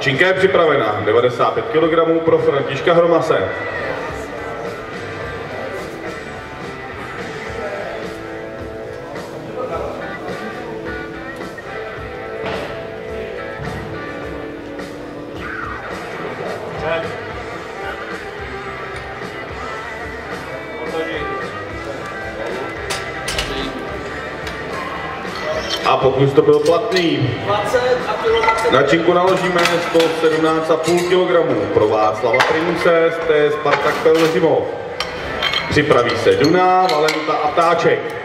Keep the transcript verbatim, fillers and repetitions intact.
Činka je připravena, devadesát pět kilogramů pro Františka Hromase. A pokud to byl platný, na činku naložíme sto sedmnáct celá pět kilogramů pro Václava Prince z té Spartak Pelhřimov. Připraví se Duna, Valenta a Ptáček.